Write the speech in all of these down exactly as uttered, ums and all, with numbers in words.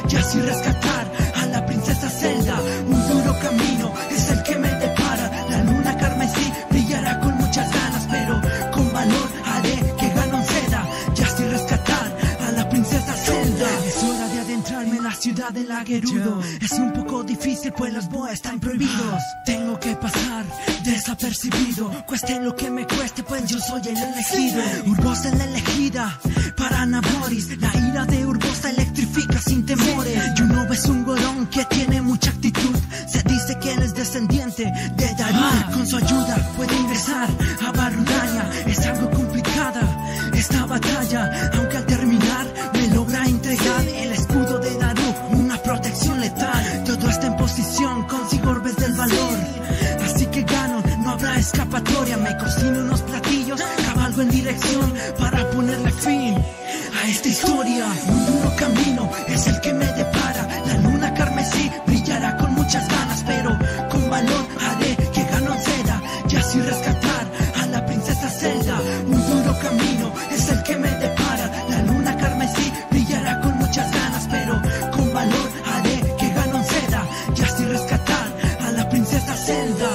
y así rescatar a la princesa Zelda. Un duro camino es el que me depara. La luna carmesí brillará con muchas ganas, pero con valor haré que Ganon ceda y así rescatar a la princesa Zelda. Es hora de adentrarme en la ciudad del Gerudo. Es un poco difícil pues los boas están prohibidos. Tengo que pasar desapercibido, cueste lo que me cueste pues yo soy el elegido. Urbosa la elegida para Naboris. La ira de Urbosa electrifica sin temores. Y uno es un gorón que tiene mucha actitud. Se dice que él es descendiente de Daruk. Con su ayuda puede ingresar a Barudaña. Es algo complicada esta batalla, aunque al terminar me logra entregar el escudo de Daruk, una protección letal. Todo está en posición, consigo orbes del valor, así que gano, no habrá escapatoria. Me cocino unos platillos, cabalgo en dirección para ponerle fin a esta historia. Un duro camino es el que me depara. La luna carmesí brillará con muchas ganas, pero con valor haré que Ganon ceda y así rescatar a la princesa Zelda. Un duro camino es el que me depara. La luna carmesí brillará con muchas ganas, pero con valor haré que Ganon ceda y así rescatar a la princesa Zelda.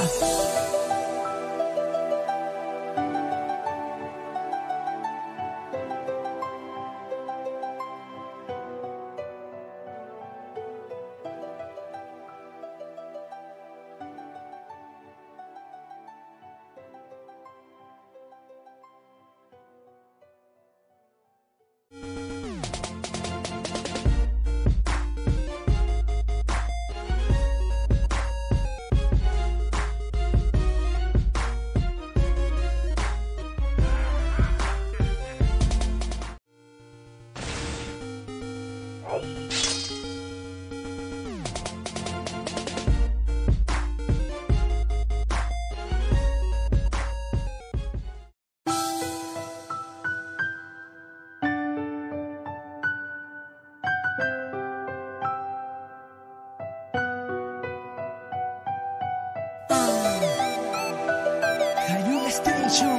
Hyrule Station,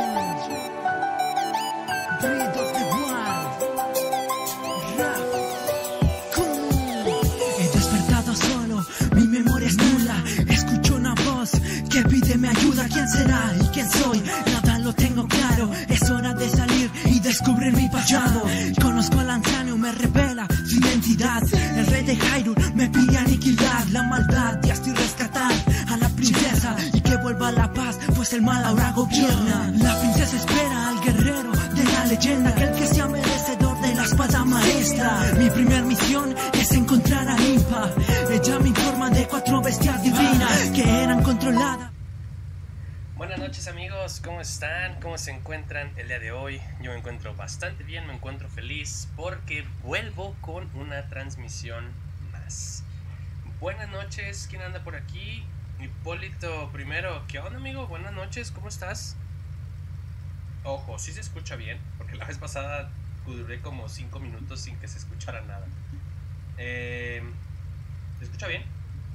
Breath of the Wild, Rap, cool. He despertado solo, mi memoria es nula. Escucho una voz que pide mi ayuda. ¿Quién será y quién soy? Nada lo tengo claro. Es hora de salir y descubrir mi pasado. Conozco al anciano, me revela su identidad. El rey de Hyrule me pide aniquilar la maldad y así rescatar a la princesa y que vuelva la paz, pues el mal ahora gobierna. La princesa espera al guerrero de la leyenda, aquel que sea merecedor de la espada maestra. Mi primer misión es encontrar a Limpa. Ella me informa de cuatro bestias divinas que eran controladas. Buenas noches amigos, ¿cómo están? ¿Cómo se encuentran el día de hoy? Yo me encuentro bastante bien, me encuentro feliz porque vuelvo con una transmisión más. Buenas noches, ¿quién anda por aquí? Hipólito primero, ¿qué onda amigo? Buenas noches, ¿cómo estás? Ojo, sí se escucha bien, porque la vez pasada duré como cinco minutos sin que se escuchara nada. eh, ¿Se escucha bien?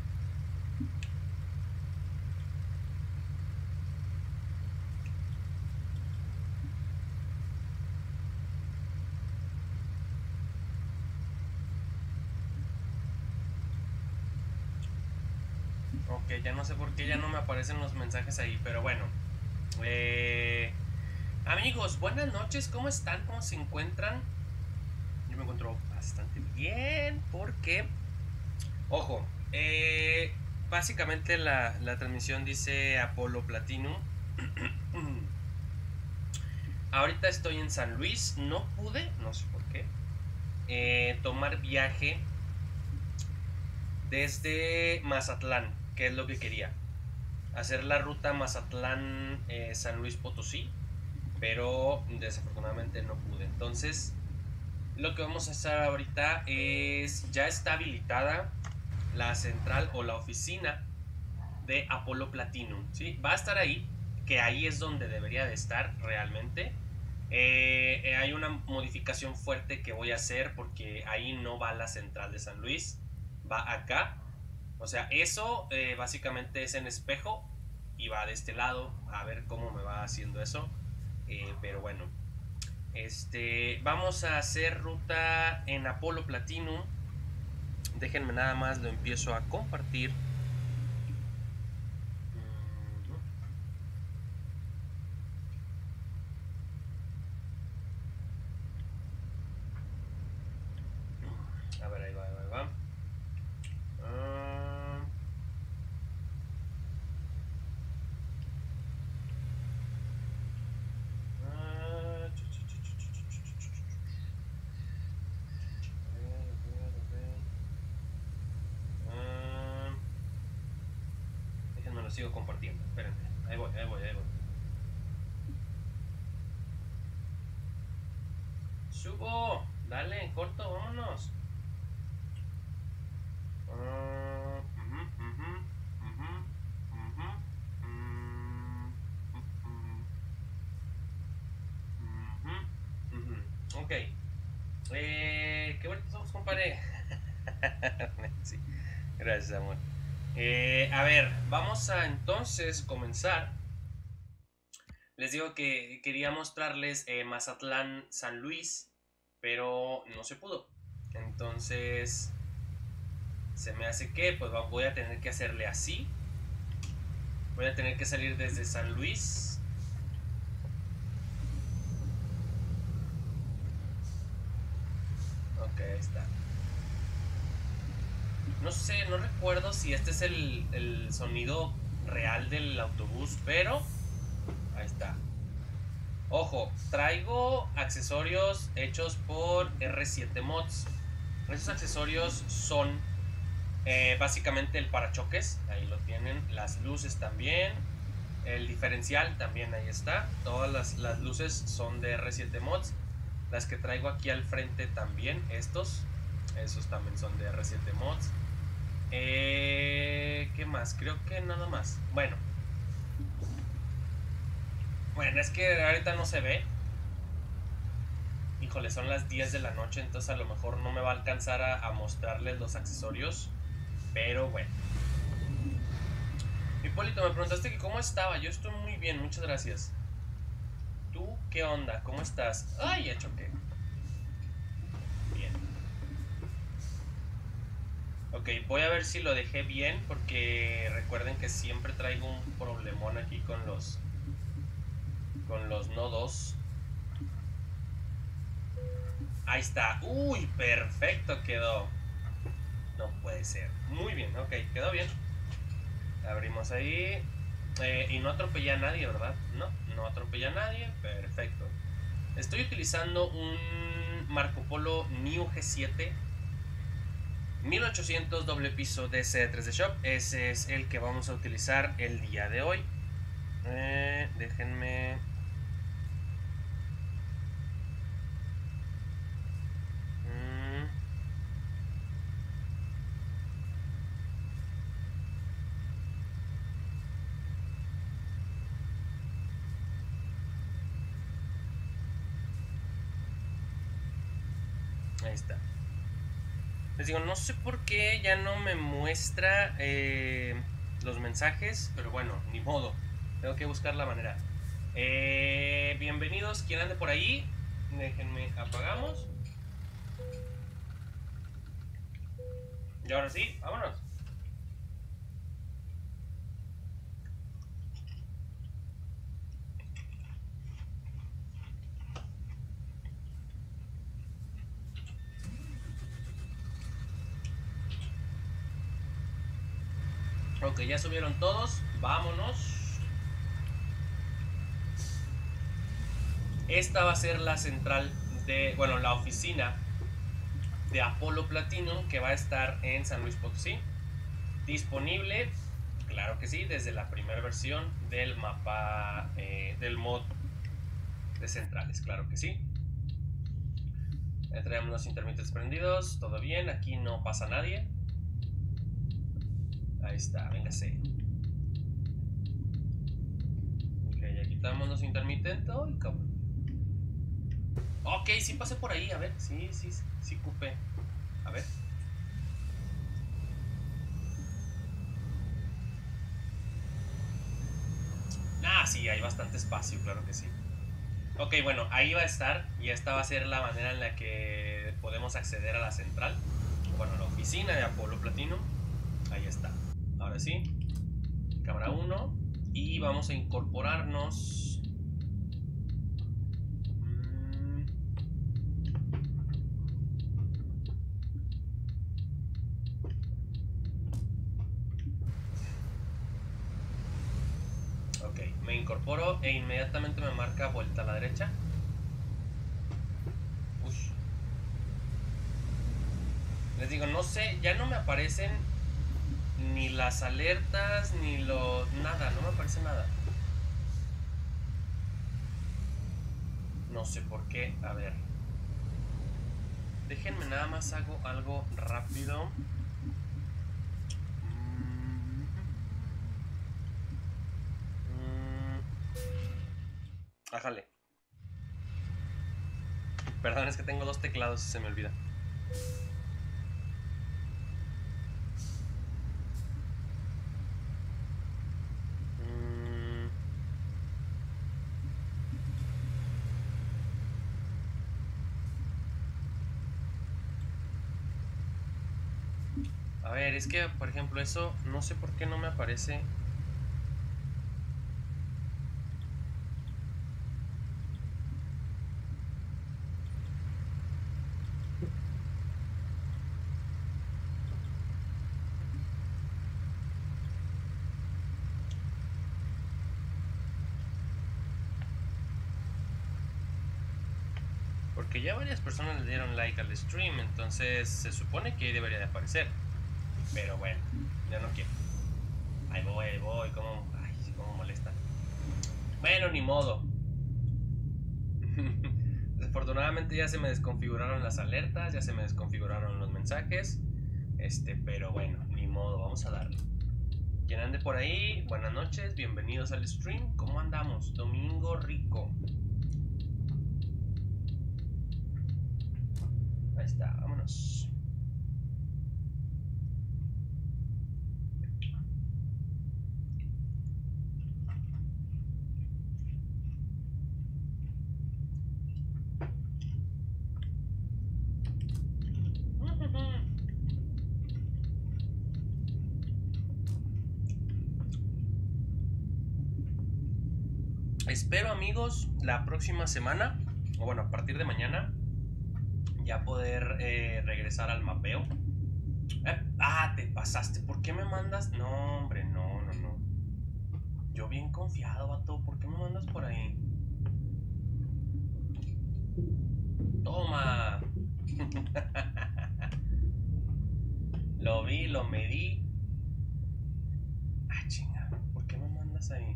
Ok, ya no sé por qué ya no me aparecen los mensajes ahí, pero bueno. Eh, amigos, buenas noches, ¿cómo están? ¿Cómo se encuentran? Yo me encuentro bastante bien porque, ojo, eh, básicamente la, la transmisión dice Apolo Platinum. Ahorita estoy en San Luis, no pude, no sé por qué, eh, tomar viaje desde Mazatlán, que es lo que quería, hacer la ruta Mazatlán eh, San Luis Potosí, pero desafortunadamente no pude. Entonces lo que vamos a hacer ahorita es, ya está habilitada la central o la oficina de Apolo Platinum, ¿sí? Va a estar ahí, que ahí es donde debería de estar realmente. eh, eh, hay una modificación fuerte que voy a hacer porque ahí no va la central de San Luis, va acá. O sea, eso eh, básicamente es en espejo y va de este lado. A ver cómo me va haciendo eso. Eh, pero bueno, este, vamos a hacer ruta en Apolo Platinum. Déjenme nada más, lo empiezo a compartir. A ver, ahí va, ahí va, ahí va. Uh, uh, ch -ch -ch -ch -ch -ch -ch -ch. Uh, déjenme lo sigo compartiendo. Espérenme. Ahí voy, ahí voy, ahí voy. Subo. Dale, en corto, vámonos. Uh, uh -huh, uh -huh, uh -huh, uh -huh, uh -huh, uh -huh. Ok. Eh, qué bonitos ojos, compadre. Sí. Gracias, amor. Eh, a ver, vamos a entonces comenzar. Les digo que quería mostrarles eh, Mazatlán San Luis, pero no se pudo. Entonces se me hace que pues voy a tener que hacerle así. Voy a tener que salir desde San Luis. Ok, ahí está. No sé, no recuerdo si este es el, el sonido real del autobús, pero ahí está. Ojo, traigo accesorios hechos por R siete Mods. Esos accesorios son eh, básicamente el parachoques, ahí lo tienen, las luces también, el diferencial también ahí está. Todas las, las luces son de R siete Mods. Las que traigo aquí al frente también, estos, esos también son de R siete Mods. Eh, ¿Qué más? Creo que nada más. Bueno. Bueno, es que ahorita no se ve. Híjole, son las diez de la noche, entonces a lo mejor no me va a alcanzar a, a mostrarles los accesorios. Pero bueno. Hipólito, me preguntaste que cómo estaba. Yo estoy muy bien, muchas gracias. ¿Tú qué onda? ¿Cómo estás? Ay, ya choqué. Bien. Ok, voy a ver si lo dejé bien, porque recuerden que siempre traigo un problemón aquí con los con los nodos. Ahí está. Uy, perfecto quedó. No puede ser. Muy bien, ok, quedó bien. Abrimos ahí. Eh, y no atropella a nadie, ¿verdad? No, no atropella a nadie. Perfecto. Estoy utilizando un Marco Polo New G siete mil ochocientos doble piso D C tres D Shop. Ese es el que vamos a utilizar el día de hoy. Eh, déjenme... Mm. Ahí está. Les digo, no sé por qué ya no me muestra eh, los mensajes, pero bueno, ni modo. Tengo que buscar la manera. Eh, bienvenidos, quien ande por ahí. Déjenme, apagamos. Y ahora sí, vámonos. Ok, ya subieron todos. Vámonos. Esta va a ser la central de, bueno, la oficina de Apollo Platinum, que va a estar en San Luis Potosí. Disponible, claro que sí, desde la primera versión del mapa, eh, del mod de centrales, claro que sí. Traemos los intermitentes prendidos, todo bien, aquí no pasa nadie. Ahí está, véngase. Ok, ya quitamos los intermitentes. ¡Ay, cabrón! Ok, sí pasé por ahí, a ver, sí, sí, sí cupé. A ver. Ah, sí, hay bastante espacio, claro que sí. Ok, bueno, ahí va a estar. Y esta va a ser la manera en la que podemos acceder a la central. Bueno, la oficina. oficina de Apolo Platinum. Ahí está. Ahora sí. Cámara uno. Y vamos a incorporarnos. Mm. Ok, me incorporo e inmediatamente me marca vuelta a la derecha. Ush. Les digo, no sé, ya no me aparecen ni las alertas, ni lo... nada, no me aparece nada. No sé por qué, a ver. Déjenme nada más hago algo rápido. Mm. Mm. Ájale. Perdón, es que tengo dos teclados y se me olvida. A ver, es que, por ejemplo, eso no sé por qué no me aparece. Porque ya varias personas le dieron like al stream, entonces se supone que ahí debería de aparecer. Pero bueno, ya no quiero. Ahí voy, ahí voy, cómo, ay, cómo molesta. Bueno, ni modo. Desafortunadamente ya se me desconfiguraron las alertas, ya se me desconfiguraron los mensajes. Este, pero bueno, ni modo, vamos a darle. Quien ande por ahí, buenas noches, bienvenidos al stream. ¿Cómo andamos? Domingo rico. Ahí está, vámonos. Espero, amigos, la próxima semana, o bueno, a partir de mañana, ya poder eh, regresar al mapeo. Eh, ah, te pasaste. ¿Por qué me mandas? No, hombre, no, no, no. Yo bien confiado, vato. ¿Por qué me mandas por ahí? Toma. Lo vi, lo medí. Ah, chinga. ¿Por qué me mandas ahí?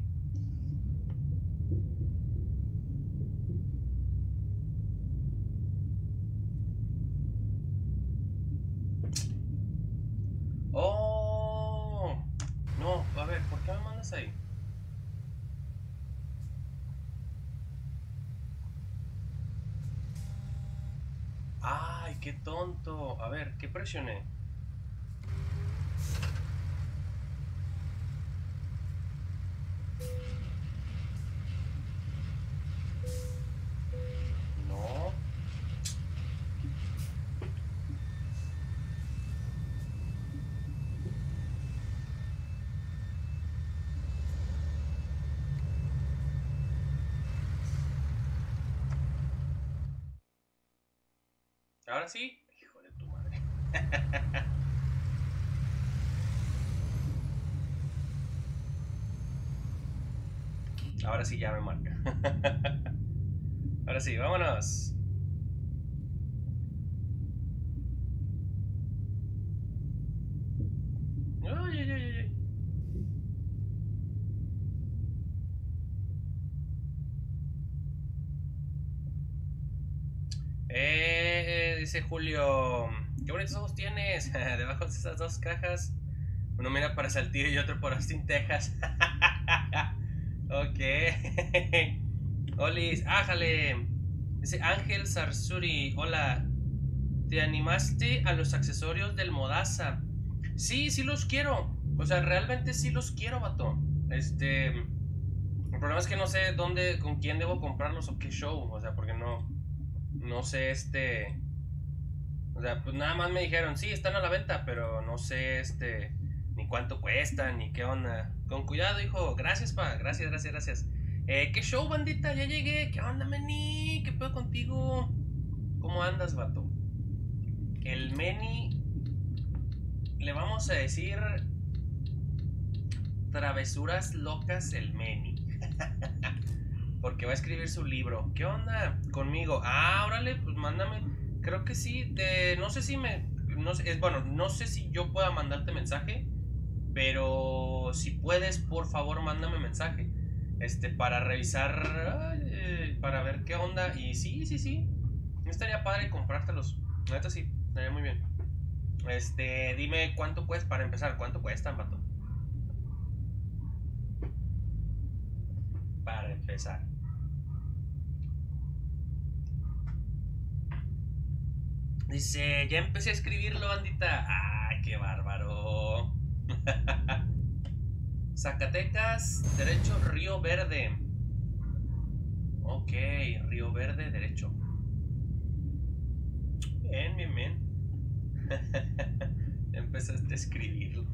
Oh. No, a ver, ¿por qué me mandas ahí? Ay, qué tonto. A ver, ¿qué presioné? No. Ahora sí. Hijo de tu madre. Ahora sí ya me marca. Ahora sí, vámonos. Ay, ay, ay, ay. Eh, dice Julio, qué bonitos ojos tienes. Debajo de esas dos cajas, uno mira para Saltillo y otro para Austin, Texas. Ok. Olis, ájale. Dice Ángel Sarsuri, hola. ¿Te animaste a los accesorios del Modaza? Sí, sí los quiero. O sea, realmente sí los quiero, vato. Este... El problema es que no sé dónde, con quién debo comprarlos o qué show. O sea, porque no... No sé, este... O sea, pues nada más me dijeron, sí, están a la venta, pero no sé, este, ni cuánto cuestan, ni qué onda. Con cuidado, hijo. Gracias, pa. Gracias, gracias, gracias. Eh, ¿qué show, bandita? Ya llegué. ¿Qué onda, Meni? ¿Qué pedo contigo? ¿Cómo andas, vato? El Meni, le vamos a decir travesuras locas el Meni. Porque va a escribir su libro. ¿Qué onda conmigo? Ah, órale, pues mándame. Creo que sí. De, no sé si me. No sé, es, bueno, no sé si yo pueda mandarte mensaje. Pero si puedes, por favor, mándame mensaje. Este, para revisar. Eh, para ver qué onda. Y sí, sí, sí. Estaría padre comprártelos. Neta sí, estaría muy bien. Este, dime cuánto cuesta. Para empezar, ¿cuánto cuestan, vato? Para empezar. Dice, ya empecé a escribirlo, bandita. ¡Ay, qué bárbaro! Zacatecas, derecho, Río Verde. Ok, Río Verde, derecho. Bien, bien, bien. Ya empezaste a escribirlo.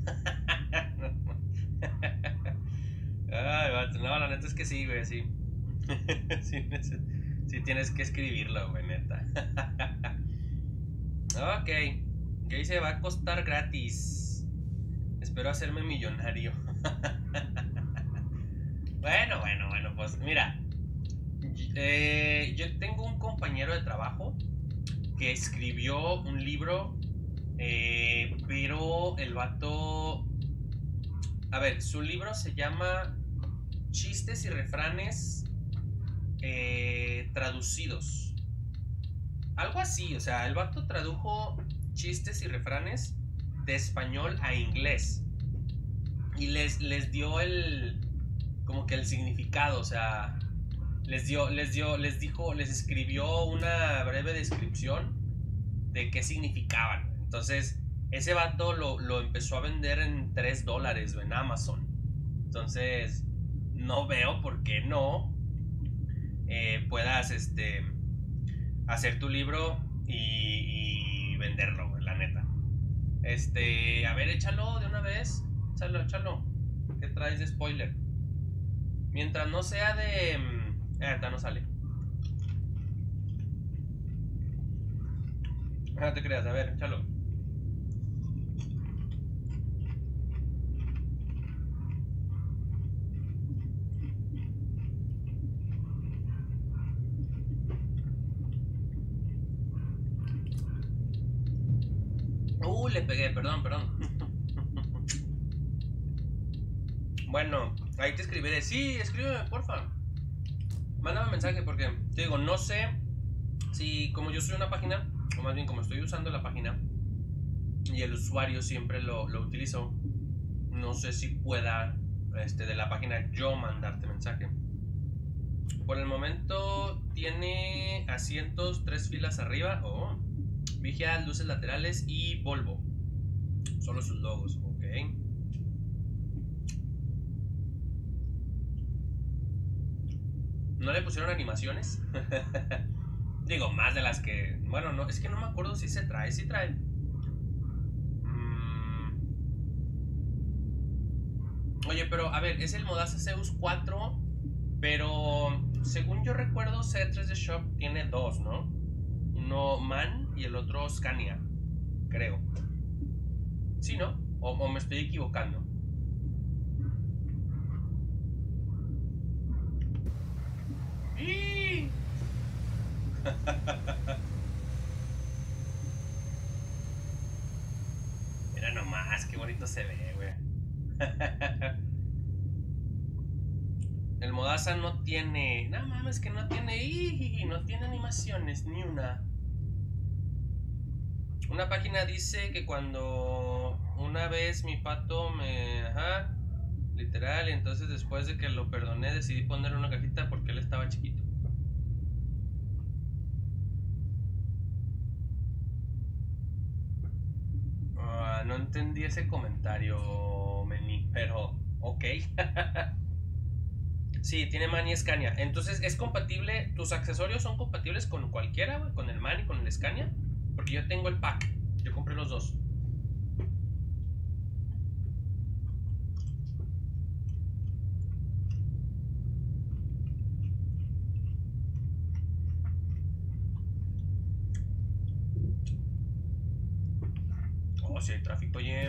Ay, vato, no, la neta es que sí, güey, sí. Sí, sí tienes que escribirlo, güey, neta. Ok, que dice va a costar gratis. Espero hacerme millonario. Bueno, bueno, bueno, pues mira. Eh, yo tengo un compañero de trabajo que escribió un libro, eh, pero el vato... A ver, su libro se llama Chistes y refranes eh, traducidos. Algo así, o sea, el vato tradujo chistes y refranes de español a inglés. Y les, les dio el... como que el significado, o sea... Les dio, les dio, les dijo, les escribió una breve descripción de qué significaban. Entonces, ese vato lo, lo empezó a vender en tres dólares en Amazon. Entonces, no veo por qué no eh, puedas este, hacer tu libro y, y venderlo, la neta. Este, a ver, échalo de una vez. Échalo, échalo. ¿Qué traes de spoiler? Mientras no sea de... Eh, ahorita no sale. No te creas, a ver, échalo. Uh, le pegué, perdón, perdón. Bueno, ahí te escribiré. Sí, escríbeme, porfa. Mándame un mensaje porque, te digo, no sé si como yo soy una página, o más bien como estoy usando la página y el usuario siempre lo, lo utilizo, no sé si pueda este, de la página yo mandarte mensaje. Por el momento tiene asientos, tres filas arriba, oh, vigía, luces laterales y Volvo. Solo sus logos, ok. ¿No le pusieron animaciones? Digo, más de las que... Bueno, no, es que no me acuerdo si se trae. Si trae. Mm. Oye, pero a ver, es el Modaza Zeus cuatro. Pero según yo recuerdo, C tres D Shop tiene dos, ¿no? Uno MAN y el otro Scania. Creo. ¿Sí, no? O, o me estoy equivocando. Mira nomás, qué bonito se ve, güey. El Modaza no tiene... No mames, que no tiene... Y no tiene animaciones, ni una. Una página dice que cuando una vez mi pato me... Ajá, literal, y entonces después de que lo perdoné decidí ponerle una cajita porque él estaba chiquito. Uh, no entendí ese comentario, Meni, pero ok. Sí, tiene MAN y Scania. Entonces es compatible, tus accesorios son compatibles con cualquiera, güey, con el MAN y con el Scania. Porque yo tengo el pack. Yo compré los dos. Oh, si hay tráfico, oye.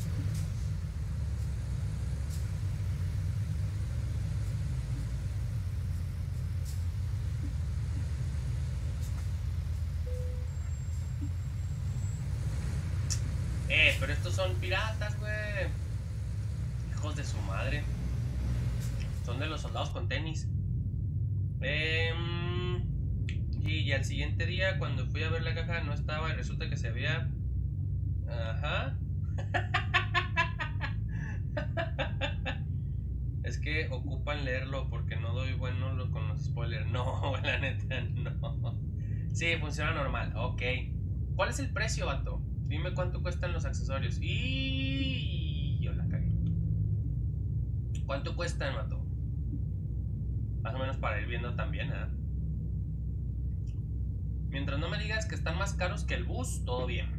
Eh, pero estos son piratas, güey. Hijos de su madre. Son de los soldados con tenis. Eh, y, y al siguiente día, cuando fui a ver la caja, no estaba. Y resulta que se había... Ajá. Es que ocupan leerlo porque no doy bueno con los spoilers. No, la neta, no. Sí, funciona normal. Ok. ¿Cuál es el precio, vato? Dime cuánto cuestan los accesorios. Y yo la cagué. ¿Cuánto cuestan, vato? Más o menos para ir viendo también, ¿eh? Mientras no me digas que están más caros que el bus, todo bien.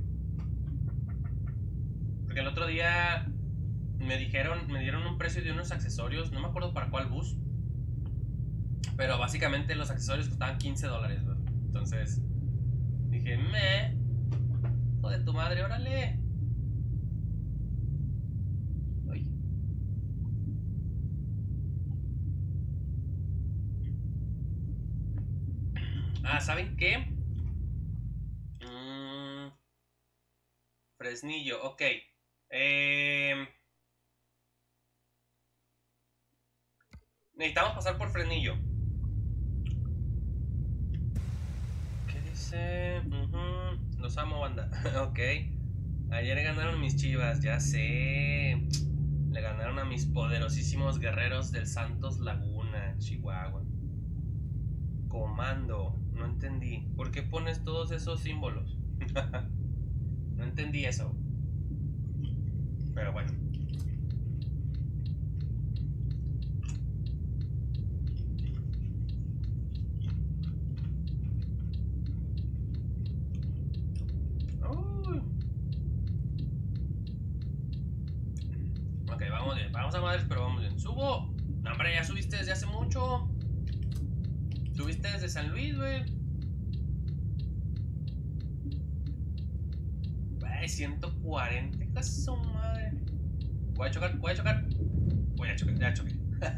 Porque el otro día me dijeron, me dieron un precio de unos accesorios, no me acuerdo para cuál bus, pero básicamente los accesorios costaban quince dólares, ¿no? Entonces dije, me, hijo de tu madre, órale. Ay. Ah, ¿saben qué? Mm, Fresnillo, ok. Eh, necesitamos pasar por Fresnillo. ¿Qué dice? Uh-huh. Los amo, banda. Ok. Ayer ganaron mis Chivas, ya sé. Le ganaron a mis poderosísimos guerreros del Santos Laguna, Chihuahua. Comando. No entendí. ¿Por qué pones todos esos símbolos? No entendí eso. Pero bueno. Uy. Ok, vamos bien. Vamos a madres, pero vamos bien. ¡Subo! No, hombre, ya subiste desde hace mucho. Subiste desde San Luis, güey. Ay, ciento cuarenta. ¿Qué es su madre? Voy a chocar, voy a chocar. Voy a chocar, ya choqué.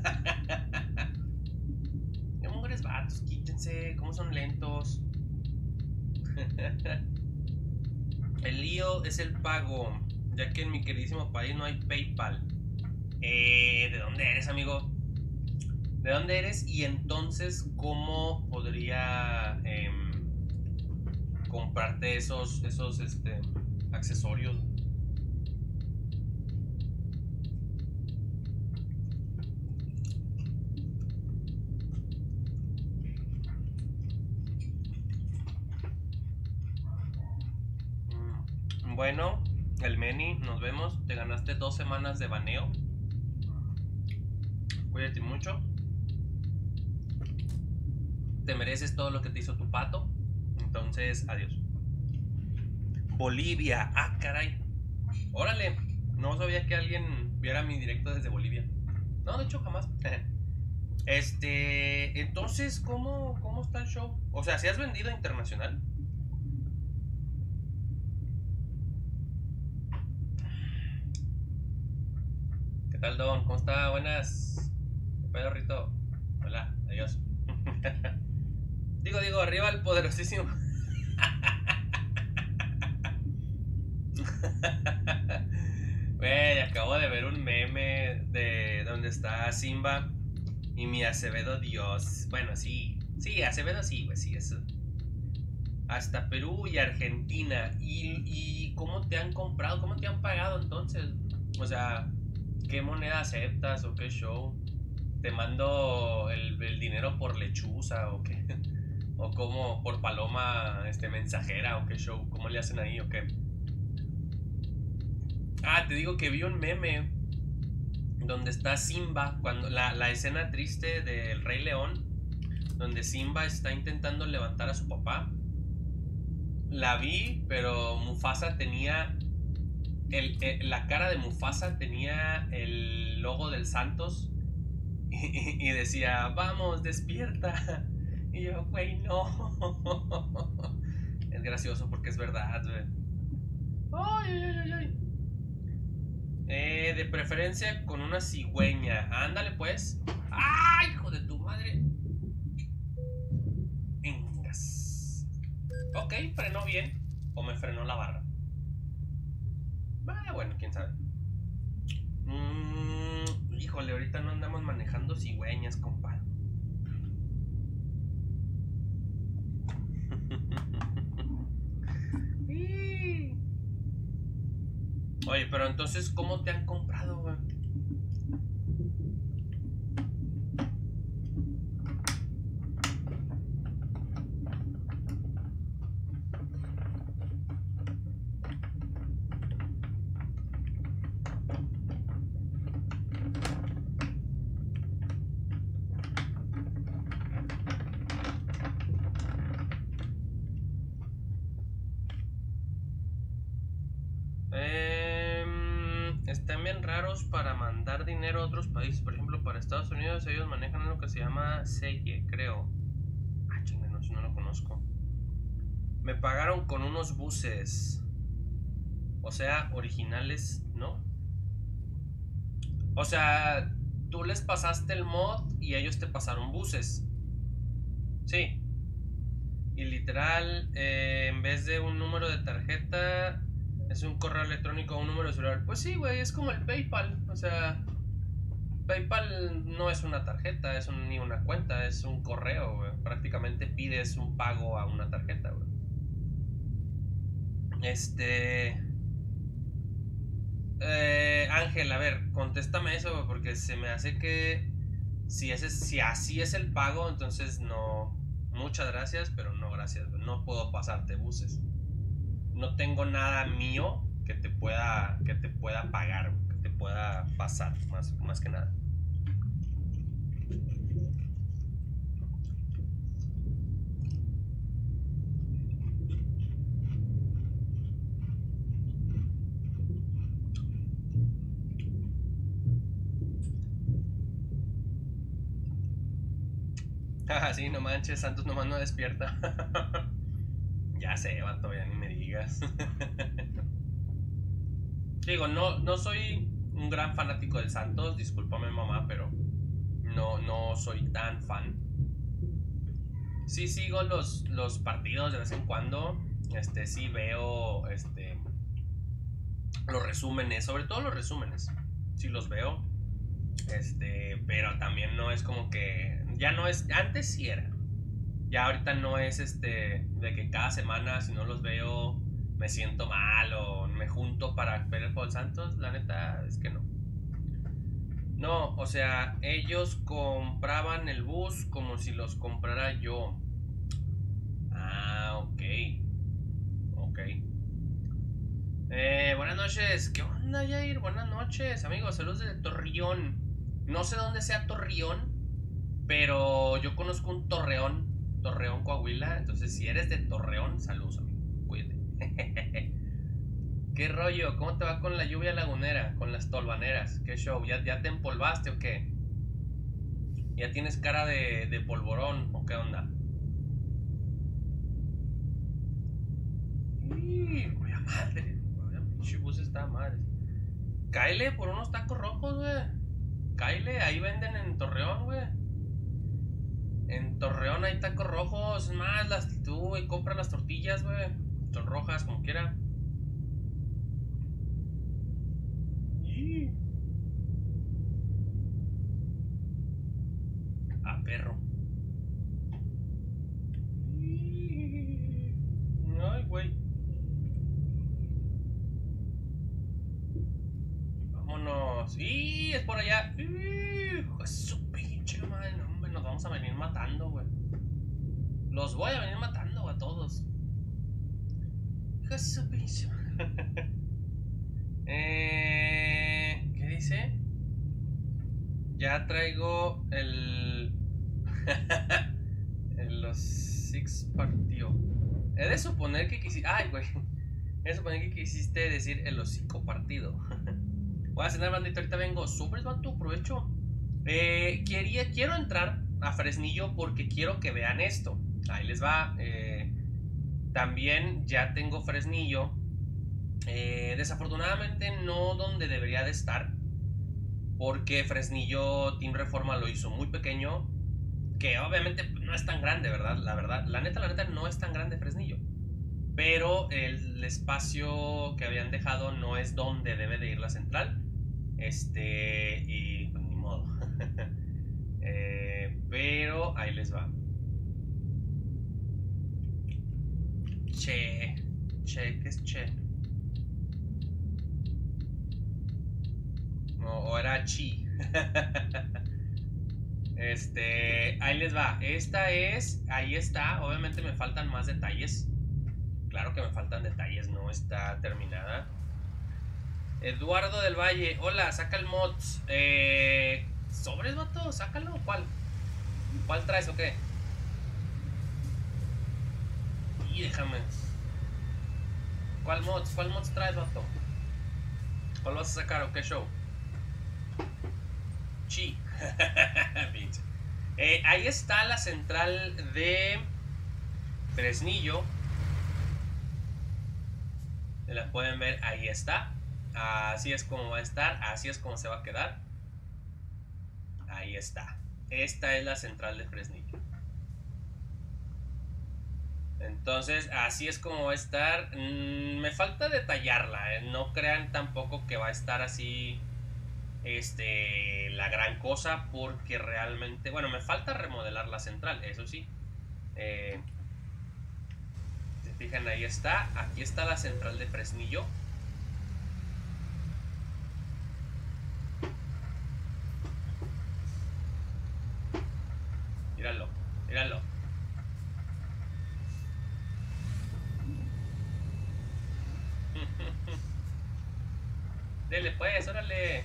Qué mujeres vatos, quítense. ¿Cómo son lentos? El lío es el pago, ya que en mi queridísimo país no hay PayPal. Eh, ¿de dónde eres, amigo? ¿De dónde eres? Y entonces, ¿cómo podría eh, comprarte esos, esos, este, accesorios? Bueno, el Meni, nos vemos. Te ganaste dos semanas de baneo. Cuídate mucho. Te mereces todo lo que te hizo tu pato. Entonces, adiós. Bolivia. Ah, caray. Órale. No sabía que alguien viera mi directo desde Bolivia. No, de hecho, jamás. Este... Entonces, ¿cómo, cómo está el show? O sea, ¿si has vendido internacional? ¿Qué tal, Don? ¿Cómo está? Buenas. ¿Qué pedo, Rito? Hola, adiós. Digo, digo, arriba el poderosísimo. Güey, acabo de ver un meme de donde está Simba y mi Acevedo Dios. Bueno, sí, sí, Acevedo sí, güey, sí, eso. Hasta Perú y Argentina. ¿Y, y cómo te han comprado? ¿Cómo te han pagado entonces? O sea, ¿qué moneda aceptas o qué show? ¿Te mando el, el dinero por lechuza o qué? ¿O cómo por paloma este, mensajera o qué show? ¿Cómo le hacen ahí o qué? Ah, te digo que vi un meme donde está Simba, cuando la, la escena triste del Rey León, donde Simba está intentando levantar a su papá. la vi, pero Mufasa tenía... El, el, la cara de Mufasa tenía el logo del Santos y, y decía, vamos, despierta. Y yo, güey, no. Es gracioso porque es verdad, güey. Ay, ay, ay, ay. Eh, de preferencia con una cigüeña. Ándale, pues. ¡Ay, hijo de tu madre! Vengas. Ok, frenó bien. O me frenó la barra. Ah, bueno, quién sabe. Mm, híjole, ahorita no andamos manejando cigüeñas, compa. Oye, pero entonces, ¿cómo te han comprado, güey? Están bien raros para mandar dinero a otros países. Por ejemplo, para Estados Unidos ellos manejan lo que se llama Seye, creo. Ah, chinga, no, no lo conozco. Me pagaron con unos buses. O sea, originales, ¿no? O sea, tú les pasaste el mod y ellos te pasaron buses. Sí. Y literal, eh, en vez de un número de tarjeta... es un correo electrónico o un número de celular. Pues sí, güey, es como el PayPal. O sea, PayPal no es una tarjeta, es un, ni una cuenta, es un correo, güey. Prácticamente pides un pago a una tarjeta, güey. Este... Eh, Ángel, a ver, contéstame eso, güey, porque se me hace que... Si, ese, si así es el pago, entonces no... Muchas gracias, pero no gracias, güey. No puedo pasarte buses. No tengo nada mío que te pueda que te pueda pagar, que te pueda pasar, más, más que nada. Ah, sí, no manches, Santos nomás no despierta. Ya sé, vato, ya ni me digas. Digo, no, no soy un gran fanático del Santos, discúlpame mamá, pero no, no soy tan fan. Sí sigo los, los partidos de vez en cuando. Este, sí veo este, los resúmenes, sobre todo los resúmenes. Sí los veo. Este, pero también no es como que. Ya no es. Antes sí era. Ya ahorita no es este de que cada semana si no los veo me siento mal o me junto para ver el Juego Santos. La neta es que no. No, o sea, ellos compraban el bus como si los comprara yo. Ah, ok. Ok. Eh, buenas noches. ¿Qué onda, Jair? Buenas noches, amigos. Saludos de Torreón. No sé dónde sea Torreón, pero yo conozco un Torreón. Torreón, Coahuila. Entonces, si eres de Torreón, saludos, amigo. Cuídate. ¿Qué rollo? ¿Cómo te va con la lluvia lagunera? Con las tolvaneras. ¿Qué show? ¿Ya, ya te empolvaste o qué? ¿Ya tienes cara de, de polvorón o qué onda? Uy, voy a madre. Pinche bus está madre. Cáele por unos tacos rojos, güey. Cáele, ahí venden en Torreón, güey. En Torreón hay tacos rojos. Es más, las, tú, güey, compra las tortillas, güey. Son rojas, como quiera. A perro. Ay, güey. Vámonos. ¡Y! Es por allá. ¡Y! Su pinche madre. Hombre, nos vamos a venir matando, güey. Los voy a venir matando a todos. Su pinche madre. eh, ¿Qué dice? Ya traigo el... los Six partió. He de suponer que quisiste. Ay, güey. He de suponer que quisiste decir el hocico partido. Voy a cenar, bandito. Ahorita vengo. Sobres, vato. Aprovecho. Eh, quería, quiero entrar a Fresnillo porque quiero que vean esto. Ahí les va. Eh, también ya tengo Fresnillo. Eh, desafortunadamente no donde debería de estar. Porque Fresnillo Team Reforma lo hizo muy pequeño. Que obviamente no es tan grande, ¿verdad? La verdad, la neta, la neta no es tan grande Fresnillo. Pero el espacio que habían dejado no es donde debe de ir la central. Este, y pues ni modo. eh, pero ahí les va. Che, che, ¿qué es che? No, o era chi. Este, ahí les va. Esta es, ahí está. Obviamente me faltan más detalles. Claro que me faltan detalles, no está terminada. Eduardo del Valle, hola, saca el mods. Eh, ¿Sobres, vato? Sácalo. ¿Cuál? ¿Cuál traes o qué? Y déjame. ¿Cuál mods? ¿Cuál mods traes, vato? ¿Cuál vas a sacar o qué show? Chi. eh, ahí está la central de Fresnillo. La pueden ver, ahí está. Así es como va a estar, así es como se va a quedar. Ahí está. Esta es la central de Fresnillo. Entonces, así es como va a estar. Mm, me falta detallarla, ¿eh? No crean tampoco que va a estar así este, la gran cosa, porque realmente, bueno, me falta remodelar la central, eso sí. Eh, se fijan, ahí está. Aquí está la central de Fresnillo. Míralo, míralo. Dele pues, órale.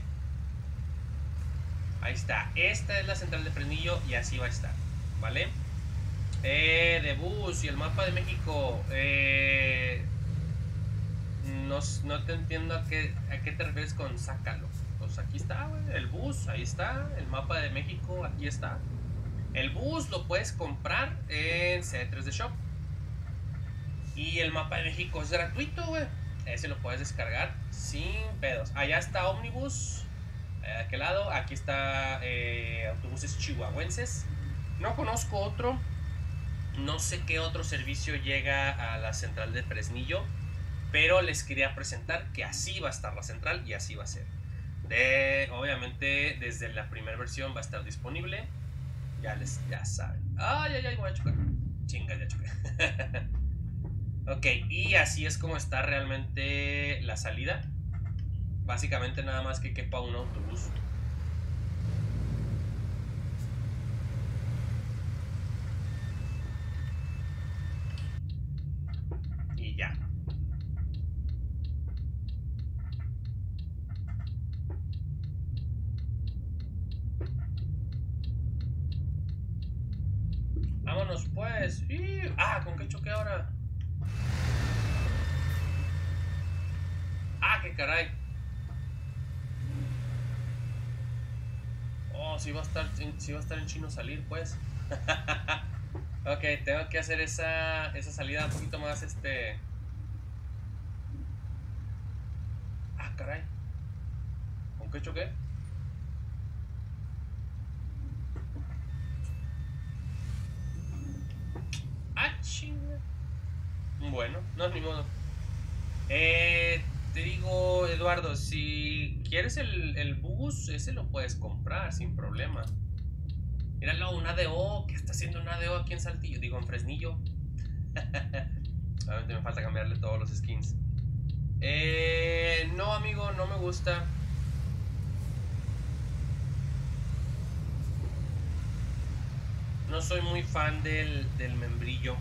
Ahí está. Esta es la central de Fresnillo y así va a estar, ¿vale? Eh, de bus y el mapa de México. Eh, no, no te entiendo a qué, a qué te refieres con sácalo. Pues aquí está, güey. El bus, ahí está. El mapa de México, aquí está. El bus lo puedes comprar en C tres D Shop. Y el mapa de México es gratuito, güey. Ese lo puedes descargar sin pedos. Allá está Omnibus. De aquel lado. Aquí está eh, autobuses chihuahuenses. No conozco otro. No sé qué otro servicio llega a la central de Fresnillo. Pero les quería presentar que así va a estar la central y así va a ser. De, obviamente desde la primera versión va a estar disponible. Ya les, ya saben. Ay, ay, ay, voy a chocar. Chinga, ya choqué. Ok, y así es como está realmente la salida. Básicamente nada más que quepa un autobús. Y ya. Vámonos pues. Y... Ah, ¿con qué choqué ahora? Ah, qué caray. Oh, si va a estar, si va a estar en chino salir, pues. Ok, tengo que hacer esa, esa salida un poquito más, este... Ah, caray. ¿Con qué choqué? Ah, chinga. Bueno, no es ni modo. Eh... Te digo, Eduardo, si quieres el, el bus, ese lo puedes comprar sin problema. Míralo, un A D O. ¿Qué está haciendo un A D O aquí en Saltillo? Digo, en Fresnillo. Obviamente me falta cambiarle todos los skins. Eh, no, amigo, no me gusta. No soy muy fan del, del membrillo.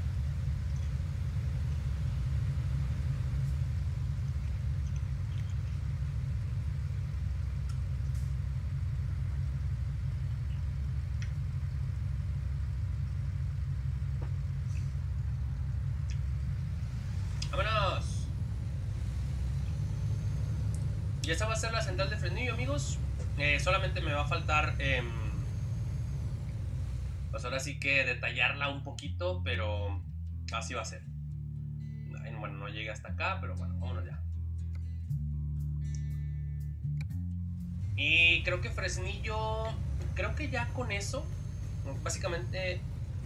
Y esa va a ser la central de Fresnillo, amigos. Eh, solamente me va a faltar, eh, pues ahora sí que detallarla un poquito, pero así va a ser. Bueno, no llegué hasta acá, pero bueno, vámonos ya. Y creo que Fresnillo, creo que ya con eso, básicamente...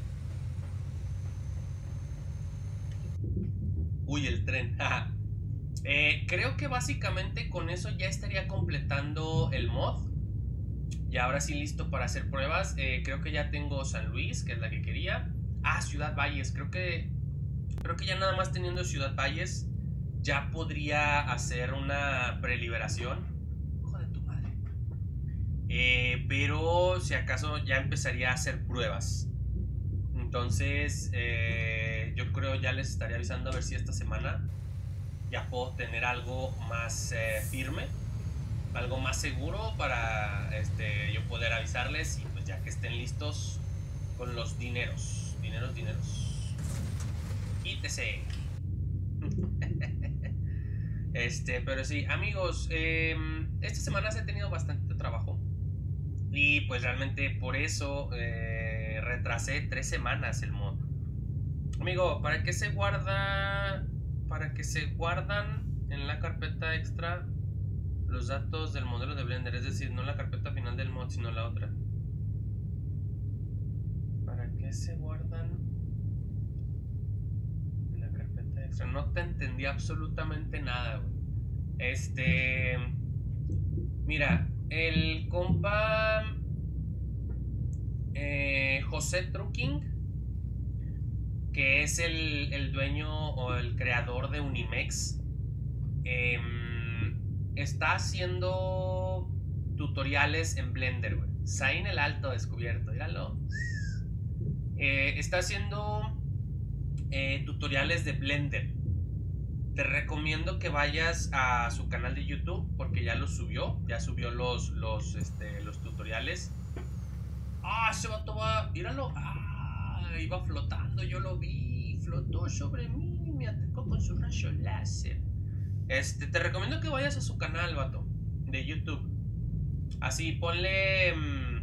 Uy, el tren. eh, creo que básicamente con eso ya estaría completando el mod. Y ahora sí listo para hacer pruebas. Eh, creo que ya tengo San Luis, que es la que quería. Ah, Ciudad Valles. Creo que, creo que ya nada más teniendo Ciudad Valles ya podría hacer una preliberación. Hijo de tu madre. Eh, pero si acaso ya empezaría a hacer pruebas. Entonces, eh, yo creo ya les estaría avisando a ver si esta semana ya puedo tener algo más eh, firme, algo más seguro para este, yo poder avisarles y pues ya que estén listos con los dineros, dineros, dineros. etc. Este, pero sí, amigos, eh, esta semana se ha tenido bastante trabajo y pues realmente por eso eh, retrasé tres semanas el mod. Amigo, ¿para qué se guarda? Para que se guardan en la carpeta extra los datos del modelo de Blender, es decir, no la carpeta final del mod, sino la otra. ¿Para qué se guardan en la carpeta extra? No te entendí absolutamente nada, güey. Este... Mira, el compa... Eh, José Trucking, que es el, el dueño o el creador de Unimex, eh, está haciendo tutoriales en Blender, güey. Zain el Alto descubierto, míralo. Eh, está haciendo eh, tutoriales de Blender. Te recomiendo que vayas a su canal de YouTube porque ya los subió, ya subió los, los, este, los tutoriales. Ah, ese vato va, míralo. Ah, iba flotando, yo lo vi, flotó sobre mí, me atacó con su rayo láser. Este, te recomiendo que vayas a su canal, vato, de YouTube. Así, ponle...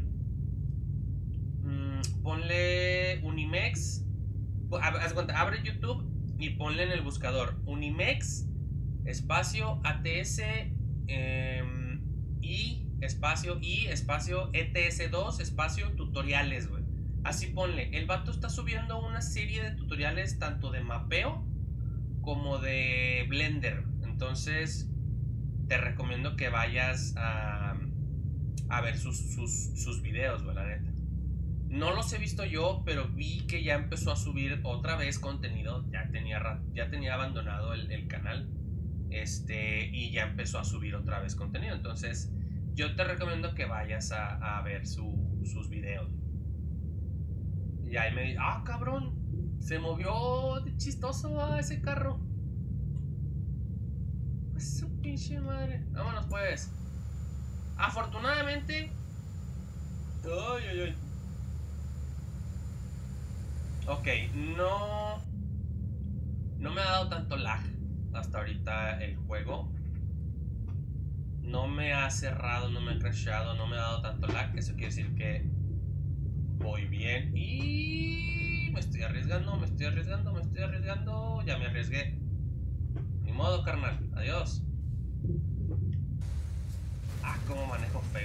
Mmm, ponle Unimex. Haz cuenta, abre YouTube y ponle en el buscador Unimex, espacio, A T S, eh, y, espacio, y, espacio, E T S dos, espacio, tutoriales, güey. Así ponle. El vato está subiendo una serie de tutoriales tanto de mapeo como de Blender. Entonces, te recomiendo que vayas a, a ver sus, sus, sus videos, güey, la neta. No los he visto yo, pero vi que ya empezó a subir otra vez contenido. Ya tenía, ya tenía abandonado el, el canal. Este, y ya empezó a subir otra vez contenido. Entonces, yo te recomiendo que vayas a, a ver su, sus videos. Y ahí me dice, ah, cabrón, se movió de chistoso a ese carro. Pues su pinche madre. Vámonos pues. Afortunadamente. Ay, ay, ay. Ok, no. No me ha dado tanto lag hasta ahorita el juego. No me ha cerrado, no me ha crashado, no me ha dado tanto lag. Eso quiere decir que voy bien. Y me estoy arriesgando, me estoy arriesgando, me estoy arriesgando. Ya me arriesgué. Ni modo, carnal. Adiós. Ah, cómo manejo feo.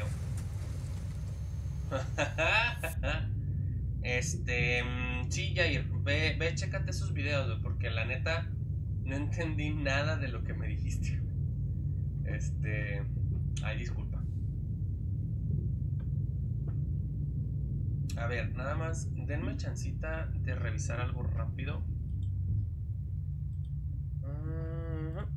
Este, sí, Jair, ve, ve, chécate esos videos, güey, porque la neta no entendí nada de lo que me dijiste. Este, ay, disculpa. A ver, nada más, denme chancita de revisar algo rápido. Uh-huh.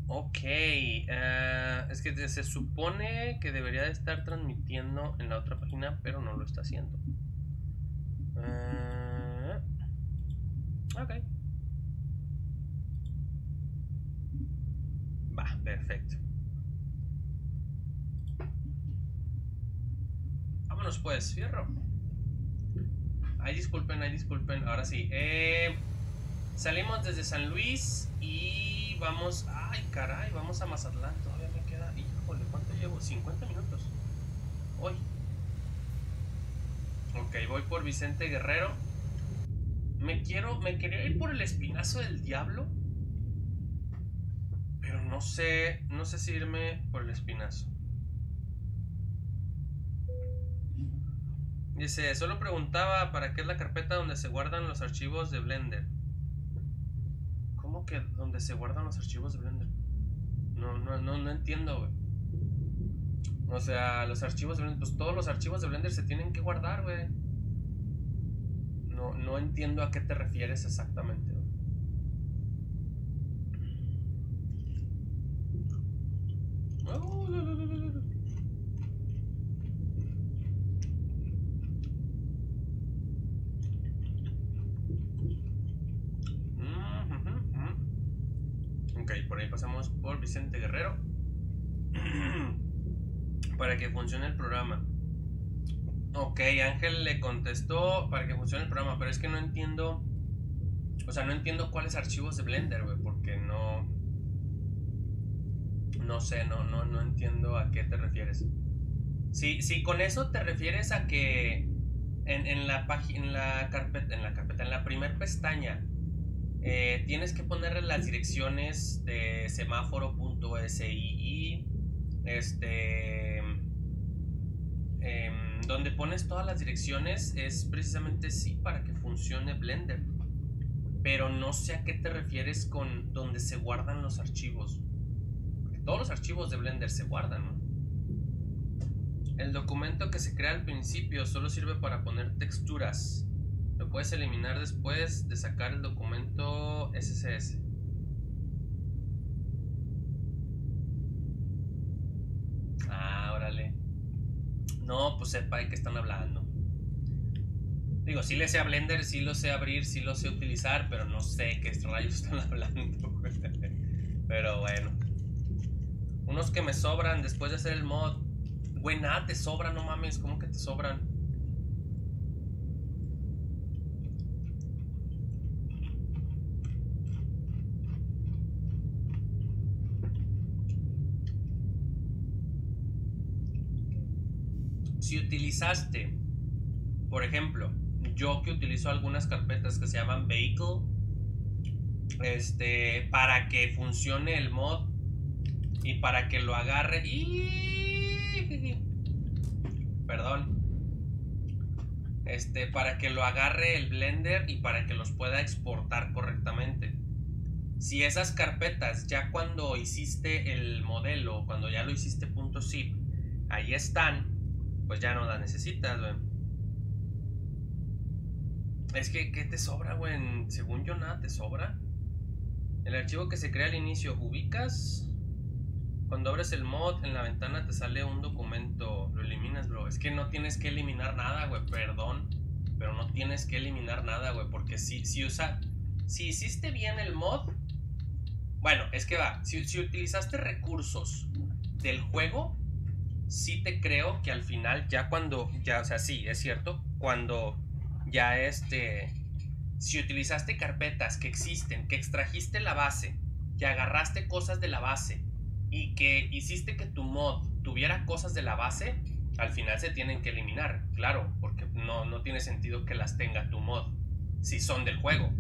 Ok, uh, es que se supone que debería de estar transmitiendo en la otra página, pero no lo está haciendo. Uh, ok. Va, perfecto. Vámonos pues, fierro. Ay, disculpen, ay, disculpen. Ahora sí. Eh, salimos desde San Luis y vamos... Ay, caray, vamos a Mazatlán. Todavía me queda... Híjole, ¿cuánto llevo? cincuenta minutos. Hoy. Ok, voy por Vicente Guerrero. Me quiero... Me quería ir por el Espinazo del Diablo. Pero no sé... No sé si irme por el Espinazo. Dice, solo preguntaba para qué es la carpeta donde se guardan los archivos de Blender. ¿Cómo que donde se guardan los archivos de Blender? No, no, no, no entiendo, güey. O sea, los archivos de Blender, pues todos los archivos de Blender se tienen que guardar, güey. No, no entiendo a qué te refieres exactamente, güey. Oh, no, no, no, no, no. Ok, por ahí pasamos por Vicente Guerrero para que funcione el programa. Ok, Ángel le contestó para que funcione el programa, pero es que no entiendo. O sea, no entiendo cuáles archivos de Blender, güey, porque no. No sé, no, no, no entiendo a qué te refieres. Si, si con eso te refieres a que en, en la página, en la carpeta, en la carpeta, en la primer pestaña. Eh, tienes que ponerle las direcciones de semáforo.sii, este, eh, donde pones todas las direcciones es precisamente sí para que funcione Blender, pero no sé a qué te refieres con donde se guardan los archivos, porque todos los archivos de Blender se guardan, ¿no? El documento que se crea al principio solo sirve para poner texturas. Lo puedes eliminar después de sacar el documento S C S. Ah, órale. No, pues sepa de qué están hablando. Digo, sí le sé a Blender, sí lo sé abrir, sí lo sé utilizar, pero no sé qué rayos están hablando. Pero bueno. Unos que me sobran después de hacer el mod. Güey, nada te sobra, no mames. ¿Cómo que te sobran? Si utilizaste, por ejemplo, yo que utilizo algunas carpetas que se llaman Vehicle, este, para que funcione el mod y para que lo agarre y... Perdón. Este, para que lo agarre el Blender y para que los pueda exportar correctamente. Si esas carpetas ya cuando hiciste el modelo, cuando ya lo hiciste .zip, ahí están, pues ya no las necesitas, güey. Es que, ¿qué te sobra, güey? Según yo, nada te sobra. El archivo que se crea al inicio, ubicas. Cuando abres el mod, en la ventana te sale un documento. Lo eliminas, bro. Es que no tienes que eliminar nada, güey. Perdón. Pero no tienes que eliminar nada, güey. Porque si, si usa. Si hiciste bien el mod. Bueno, es que va. Si, si utilizaste recursos del juego, sí te creo que al final, ya cuando. Ya, o sea, sí, es cierto. Cuando ya este. Si utilizaste carpetas que existen, que extrajiste la base, que agarraste cosas de la base y que hiciste que tu mod tuviera cosas de la base, al final se tienen que eliminar, claro, porque no, no tiene sentido que las tenga tu mod si son del juego.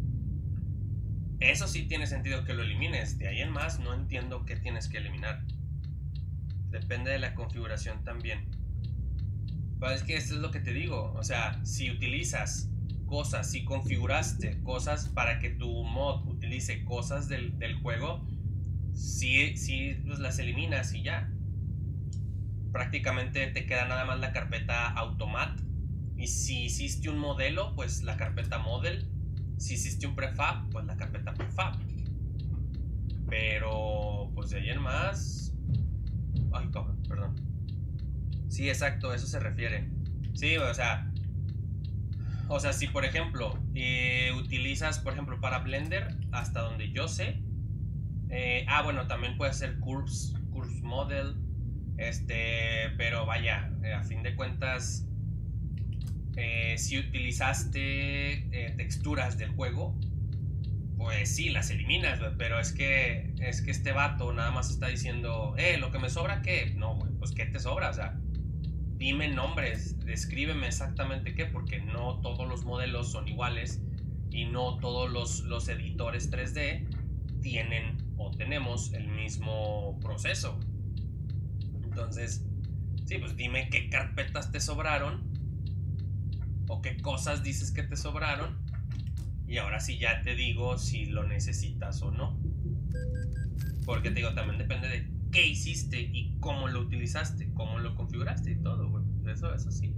Eso sí tiene sentido que lo elimines, de ahí en más no entiendo qué tienes que eliminar. Depende de la configuración también. Pero es que esto es lo que te digo, o sea, si utilizas cosas, si configuraste cosas para que tu mod utilice cosas del, del juego, sí, sí pues las eliminas y ya. Prácticamente te queda nada más la carpeta automat. Y si hiciste un modelo, pues la carpeta model. Si hiciste un prefab, pues la carpeta prefab. Pero pues de ahí en más... Ay, cabrón, perdón. Sí, exacto, a eso se refiere. Sí, o sea... O sea, si por ejemplo eh, utilizas, por ejemplo, para Blender, hasta donde yo sé... Eh, ah, bueno, también puede ser Curves, Curves Model. Este, pero vaya, eh, a fin de cuentas... Eh, si utilizaste eh, texturas del juego, pues sí, las eliminas, wey, pero es que es que este vato nada más está diciendo, eh, lo que me sobra, ¿qué? No, güey, pues ¿qué te sobra? O sea, dime nombres, descríbeme exactamente qué, porque no todos los modelos son iguales y no todos los, los editores tres D tienen o tenemos el mismo proceso. Entonces, sí, pues dime qué carpetas te sobraron o qué cosas dices que te sobraron, y ahora sí ya te digo si lo necesitas o no. Porque te digo, también depende de qué hiciste y cómo lo utilizaste, cómo lo configuraste y todo, güey. Eso, eso sí.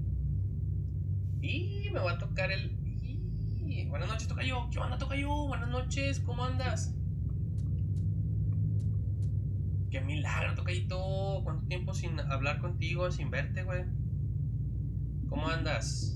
Y me va a tocar el... Y... Buenas noches, tocayo. ¿Qué onda, tocayo? Buenas noches, ¿cómo andas? Qué milagro, tocayito. ¿Cuánto tiempo sin hablar contigo, sin verte, güey? ¿Cómo andas?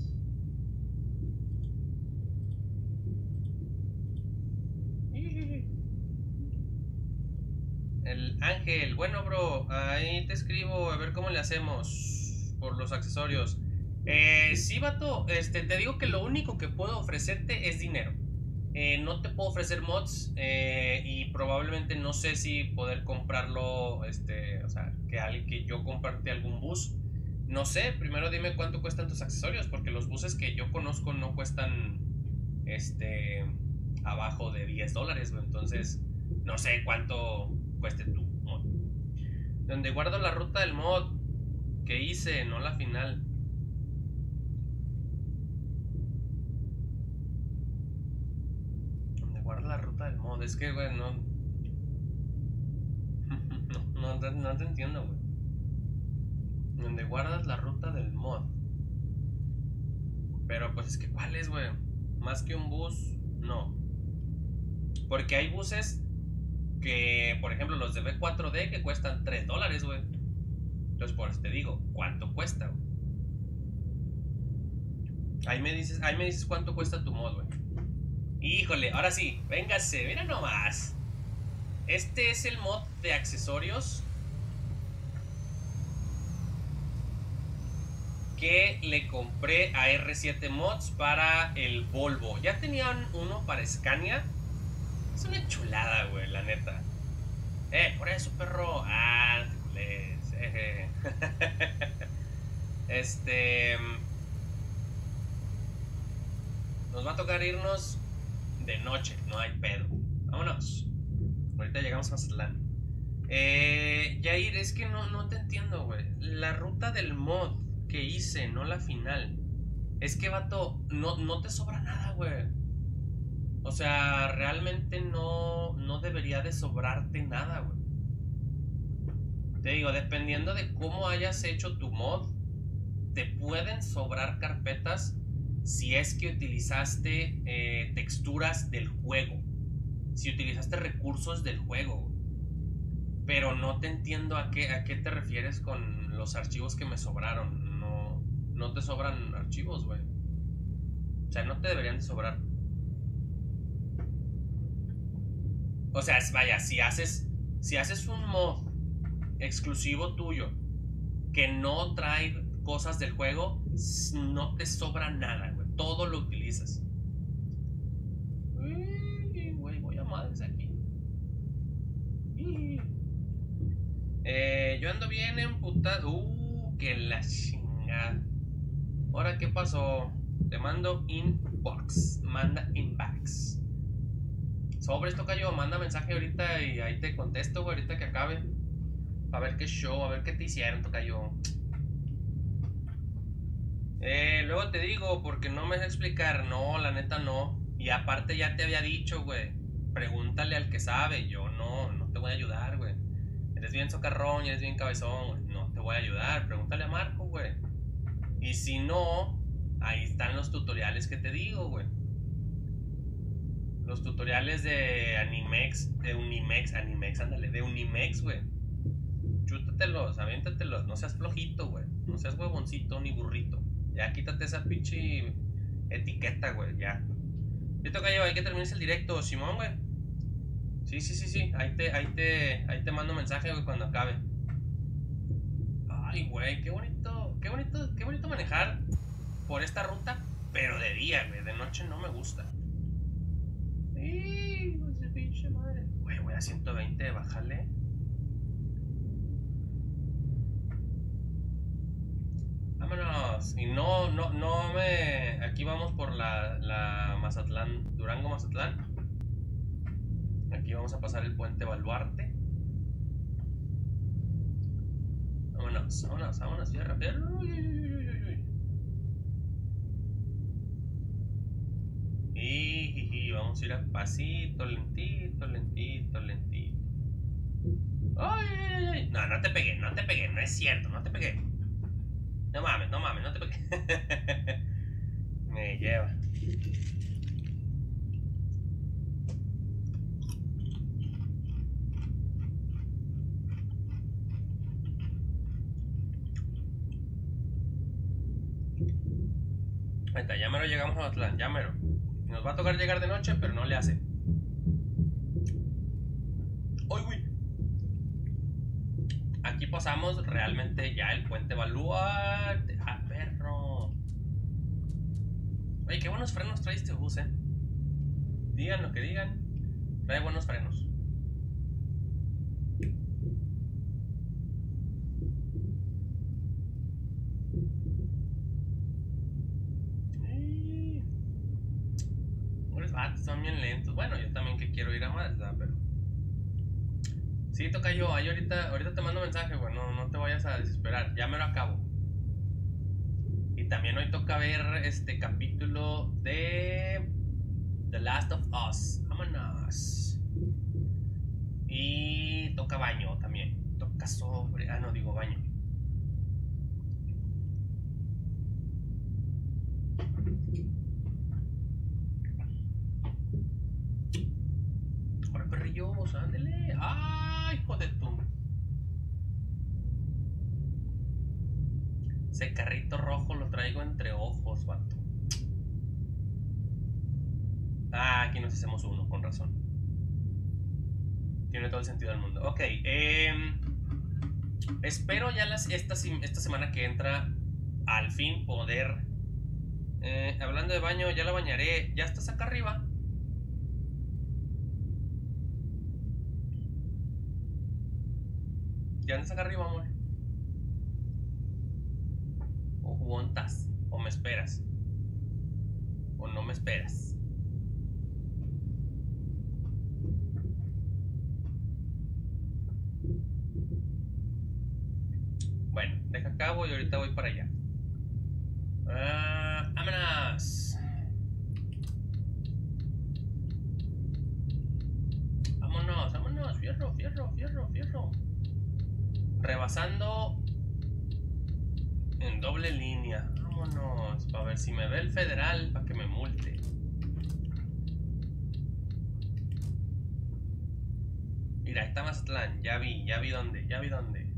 El Ángel, bueno, bro, ahí te escribo a ver cómo le hacemos por los accesorios. Eh, sí, vato, este, te digo que lo único que puedo ofrecerte es dinero. Eh, no te puedo ofrecer mods eh, y probablemente no sé si poder comprarlo, este, o sea, que, alguien, que yo comparte algún bus. No sé, primero dime cuánto cuestan tus accesorios, porque los buses que yo conozco no cuestan, este, abajo de diez dólares, entonces no sé cuánto cueste tu mod. Donde guardo la ruta del mod que hice, no la final. Donde guardo la ruta del mod, es que, güey, no... no, no, no te entiendo, güey. Donde guardas la ruta del mod. Pero pues es que, ¿cuál es, güey? Más que un bus, no. Porque hay buses que, por ejemplo, los de V cuatro D que cuestan tres dólares, güey. Entonces, por eso te digo, ¿cuánto cuesta, güey? Ahí me dices, ahí me dices cuánto cuesta tu mod, güey. Híjole, ahora sí, véngase, mira nomás. Este es el mod de accesorios que le compré a R siete Mods para el Volvo. Ya tenían uno para Scania. Es una chulada, güey, la neta. Eh, por eso, perro. Ah, les, eh. Este... Nos va a tocar irnos de noche, no hay pedo. Vámonos. Ahorita llegamos a Mazatlán. Eh, Yair, es que no, no te entiendo, güey. La ruta del mod que hice, no la final. Es que, vato, no, no te sobra nada, güey. O sea, realmente no, no debería de sobrarte nada, güey. Te digo, dependiendo de cómo hayas hecho tu mod, te pueden sobrar carpetas si es que utilizaste eh, texturas del juego. Si utilizaste recursos del juego. Pero no te entiendo a qué, a qué te refieres con los archivos que me sobraron. No, no te sobran archivos, güey. O sea, no te deberían de sobrar. O sea, vaya, si haces, si haces un mod exclusivo tuyo que no trae cosas del juego, no te sobra nada, güey. Todo lo utilizas. Uy, güey, voy a madres aquí. Uy. Eh, yo ando bien emputado. Uh, que la chingada. Ahora, ¿qué pasó? Te mando inbox. Manda inbox. Sobre esto cayó, manda mensaje ahorita y ahí te contesto, güey, ahorita que acabe. A ver qué show, a ver qué te hicieron, tocayo. Eh, luego te digo, porque no me sé explicar. No, la neta no. Y aparte ya te había dicho, güey. Pregúntale al que sabe. Yo no, no te voy a ayudar, güey. Eres bien socarrón, eres bien cabezón, güey. No te voy a ayudar. Pregúntale a Marco, güey. Y si no, ahí están los tutoriales que te digo, güey. Los tutoriales de Animex, de Unimex, Animex, ándale, de Unimex. mex, güey. Chútatelos, aviéntatelos. No seas flojito, güey. No seas huevoncito ni burrito. Ya quítate esa pinche etiqueta, güey. Ya. Yo toca yo, hay que terminar el directo, Simón, güey. Sí, sí, sí, sí. Ahí te, ahí te, ahí te mando mensaje, güey, cuando acabe. Ay, güey, qué bonito, qué bonito, qué bonito manejar por esta ruta, pero de día, güey. De noche no me gusta. ¡Ih! No sé, pinche madre. Güey, voy a ciento veinte, bájale. Vámonos. Y no, no, no me. Aquí vamos por la, la Mazatlán, Durango, Mazatlán. Aquí vamos a pasar el puente Baluarte. Vámonos, vámonos, vámonos, fierro, fierro. Uy, uy, uy, uy, uy. Y, y vamos a ir a pasito, lentito, lentito, lentito. Ay, ay, ay. No, no te pegué, no te pegué, no es cierto, no te pegué. No mames, no mames, no te pegué. Me lleva. Ahí está, ya mero llegamos a Mazatlán, ya mero. Nos va a tocar llegar de noche, pero no le hace. ¡Uy, güey! Aquí pasamos realmente ya el puente Baluarte. ¡Ah, perro! Oye, qué buenos frenos trae este bus, eh. Digan lo que digan, trae buenos frenos. Son bien lentos. Bueno, yo también que quiero ir a más, ¿verdad? Pero sí, toca yo. Ahí ahorita, ahorita te mando mensaje, güey. No, no te vayas a desesperar. Ya me lo acabo. Y también hoy toca ver este capítulo de The Last of Us. Vámonos. Y toca baño también. Toca sobre. Ah, no, digo baño. Perrillos, ándele. ¡Ay, hijo de tu! Ese carrito rojo lo traigo entre ojos, vato. Ah, aquí nos hacemos uno, con razón. Tiene todo el sentido del mundo. Ok, eh, espero ya las, esta, esta semana que entra al fin poder... Eh, hablando de baño, ya la bañaré. ¿Ya estás acá arriba? ¿Ya andas acá arriba, amor? ¿O juntas? ¿O me esperas? ¿O no me esperas? Bueno, deja acá, voy, ahorita voy para allá. Uh, ¡Vámonos! ¡Vámonos, vámonos! ¡Fierro, fierro, fierro, fierro! Rebasando en doble línea. Vámonos, para ver si me ve el federal, para que me multe. Mira, ahí está Mazatlán. Ya vi, ya vi dónde, ya vi dónde.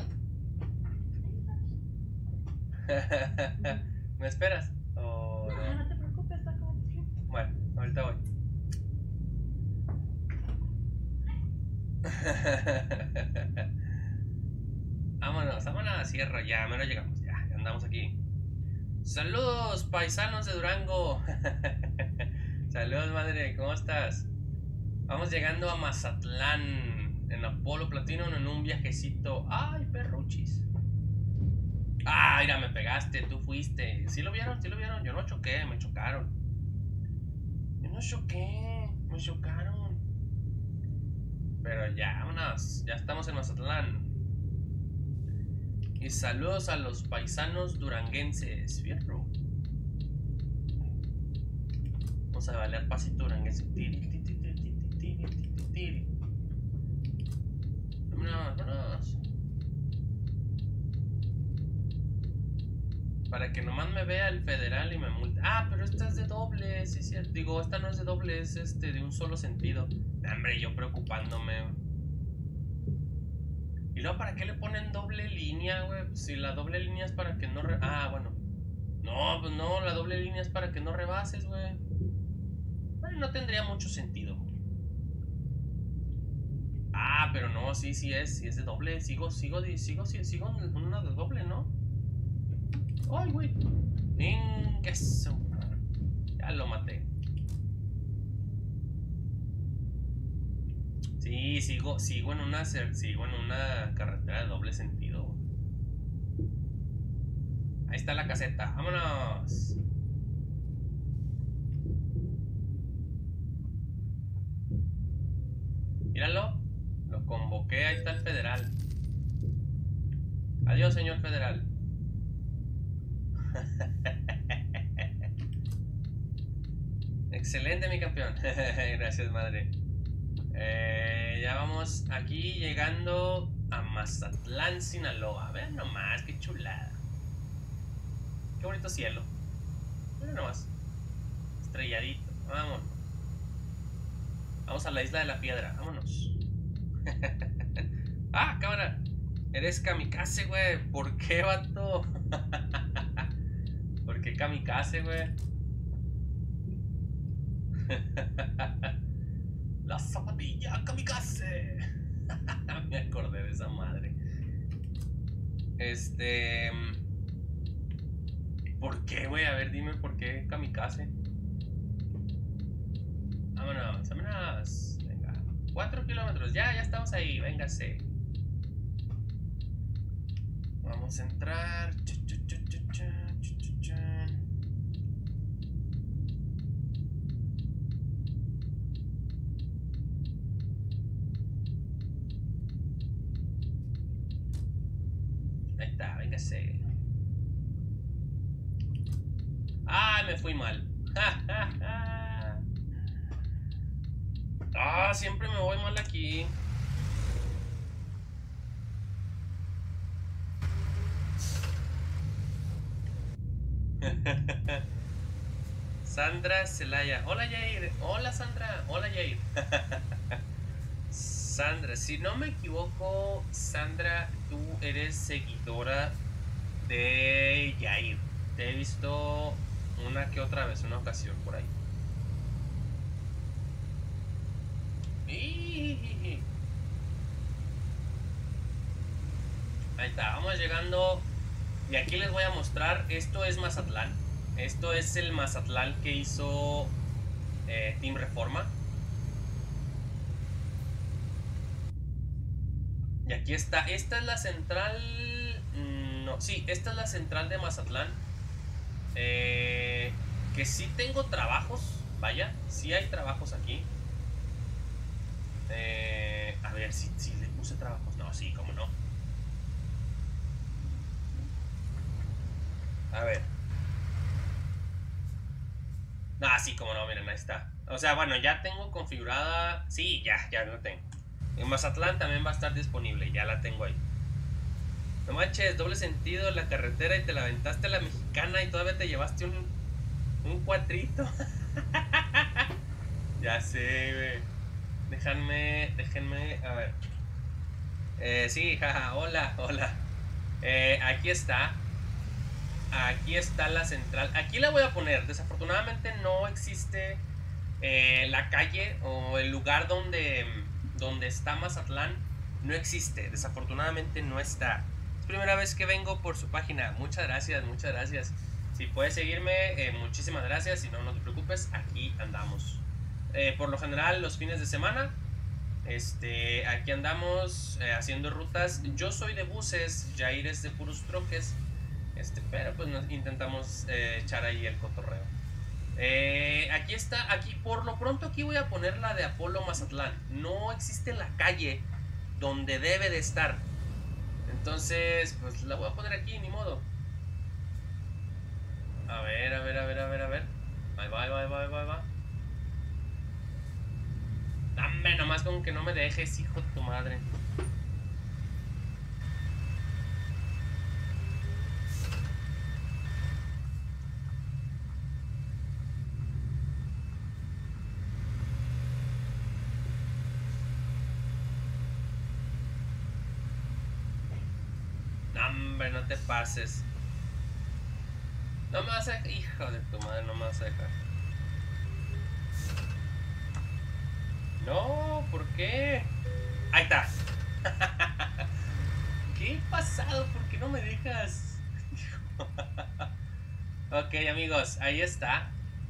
¿Me esperas? Oh, no. No, no te preocupes, está como siempre. Bueno, ahorita voy. Vámonos, vámonos, cierro, ya, me lo llegamos, ya, ya andamos aquí. Saludos, paisanos de Durango. Saludos, madre, ¿cómo estás? Vamos llegando a Mazatlán, en Apolo Platino, en un viajecito. Ay, perruchis. Ah, mira, me pegaste, tú fuiste. ¿Sí lo vieron? ¿Sí lo vieron? Yo no choqué, me chocaron. Yo no choqué, me chocaron. Pero ya, vámonos, ya estamos en Mazatlán. Y saludos a los paisanos duranguenses, fierro. Vamos a bailar pasito duranguense. Tiri, tiri, tiri, tiri, tiri, tiri, tiri. Vámonos, vámonos. Para que nomás me vea el federal y me multe. Ah, pero esta es de doble, sí, sí. Digo, esta no es de doble, es este de un solo sentido. Hombre, yo preocupándome. ¿Y luego para qué le ponen doble línea, güey? Si la doble línea es para que no... Re... Ah, bueno. No, pues no, la doble línea es para que no rebases, güey. Bueno, no tendría mucho sentido. Ah, pero no, sí, sí es, sí es de doble. Sigo, sigo, sigo, sigo, sigo en una de doble, ¿no? Ay, güey. Venga, eso. Ya lo maté. Sí, sigo, sigo en una, sigo en una carretera de doble sentido. Ahí está la caseta. ¡Vámonos! Míralo. Lo convoqué. Ahí está el federal. Adiós, señor federal. Excelente, mi campeón. Gracias, madre. Eh, ya vamos aquí llegando a Mazatlán, Sinaloa. Vean nomás, qué chulada. Qué bonito cielo. Vean nomás. Estrelladito. Vámonos. Vamos a la isla de la piedra. Vámonos. Ah, cámara. Eres kamikaze, güey. ¿Por qué, vato? ¿Por qué kamikaze, güey? La zapatilla kamikaze. Me acordé de esa madre. Este... ¿Por qué, güey? A ver, dime por qué kamikaze. Vámonos, vámonos. Venga. Cuatro kilómetros. Ya, ya estamos ahí. Véngase. Vamos a entrar. Ahí está, véngase. ¡Ah! Me fui mal. Ah, siempre me voy mal aquí. Sandra Celaya. Hola, Yair. Hola, Sandra. Hola, Yair. Sandra, si no me equivoco, Sandra, tú eres seguidora de Yair. Te he visto una que otra vez, una ocasión por ahí. Ahí está, vamos llegando. Y aquí les voy a mostrar. Esto es Mazatlán. Esto es el Mazatlán que hizo eh, Team Reforma. Y aquí está. Esta es la central. No, sí, esta es la central de Mazatlán. Eh, que sí tengo trabajos. Vaya, sí hay trabajos aquí. Eh, a ver si, si le puse trabajos. No, sí, cómo no. A ver. Ah, sí, como no, miren, ahí está. O sea, bueno, ya tengo configurada. Sí, ya, ya lo tengo. En Mazatlán también va a estar disponible. Ya la tengo ahí. No manches, doble sentido en la carretera y te la aventaste a la mexicana y todavía te llevaste un, un cuatrito. Ya sé, güey. Déjenme, déjenme, a ver. Eh, sí, jaja, hola, hola. Eh, aquí está. Aquí está la central. Aquí la voy a poner. Desafortunadamente no existe eh, la calle o el lugar donde, donde está Mazatlán. No existe. Desafortunadamente no está. Es primera vez que vengo por su página. Muchas gracias, muchas gracias. Si puedes seguirme, eh, muchísimas gracias. Si no, no te preocupes. Aquí andamos. Eh, por lo general, los fines de semana. Este, aquí andamos eh, haciendo rutas. Yo soy de buses. Yair es de puros troques. Este, pero pues nos intentamos eh, echar ahí el cotorreo. Eh, aquí está, aquí por lo pronto aquí voy a poner la de Apolo Mazatlán. No existe la calle donde debe de estar. Entonces, pues la voy a poner aquí, ni modo. A ver, a ver, a ver, a ver, a ver. Ahí va, ahí va, ahí va, ahí va, ahí va. Dame nomás con que no me dejes, hijo de tu madre. Hombre, no te pases. No me vas a dejar. Hijo de tu madre, no me vas a dejar. No, ¿por qué? Ahí está. ¿Qué ha pasado? ¿Por qué no me dejas? Ok, amigos, ahí está.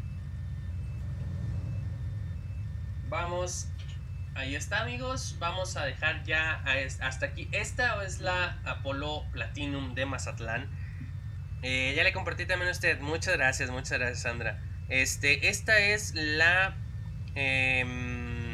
Vamos. Ahí está, amigos. Vamos a dejar ya hasta aquí. Esta es la Apolo Platinum de Mazatlán. Eh, ya le compartí también a usted. Muchas gracias, muchas gracias, Sandra. Este, esta es la... Eh,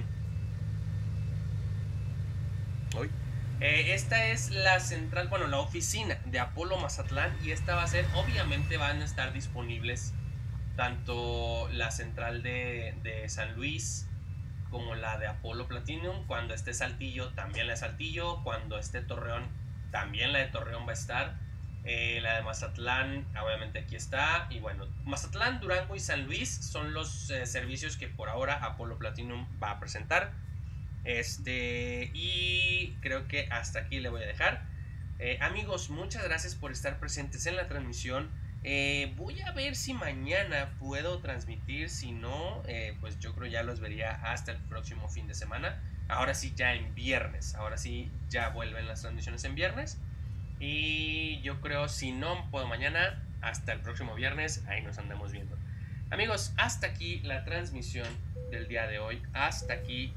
uy, eh, esta es la central, bueno, la oficina de Apolo Mazatlán. Y esta va a ser, obviamente van a estar disponibles tanto la central de, de San Luis como la de Apolo Platinum. Cuando esté Saltillo, también la de Saltillo. Cuando esté Torreón, también la de Torreón va a estar. Eh, la de Mazatlán, obviamente aquí está. Y bueno, Mazatlán, Durango y San Luis son los eh, servicios que por ahora Apolo Platinum va a presentar. Este, y creo que hasta aquí le voy a dejar. Eh, amigos, muchas gracias por estar presentes en la transmisión. Eh, voy a ver si mañana puedo transmitir. Si no, eh, pues yo creo ya los vería hasta el próximo fin de semana. Ahora sí, ya en viernes. Ahora sí, ya vuelven las transmisiones en viernes. Y yo creo, si no puedo mañana, hasta el próximo viernes. Ahí nos andamos viendo. Amigos, hasta aquí la transmisión del día de hoy. Hasta aquí